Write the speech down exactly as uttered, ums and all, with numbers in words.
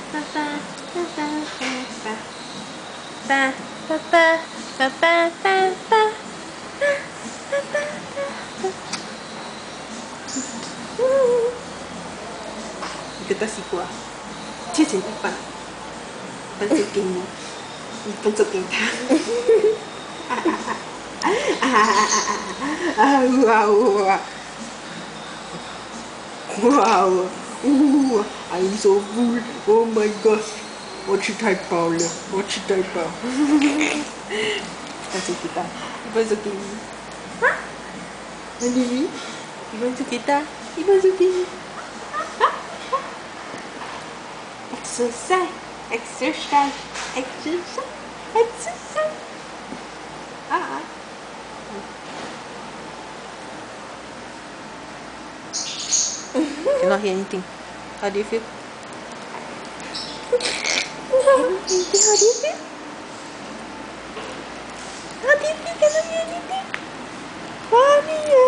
ba ba ba ba ba ba ba ba ba ba ba.一个大西瓜，切成一半，一半就给你，一半就给他。啊啊啊啊啊啊啊！哇哇！哇哦 I'm so full. Oh my gosh. 我吃太饱了，我吃太饱。一半就给他，一半就给你。啊？那你？一半就给他，一半就给你。Exercise, exercise, exercise, exercise. Ah. Cannot hear anything. How do you feel? How do you feel? How do you feel? How do you feel? Cannot hear anything. Mommy.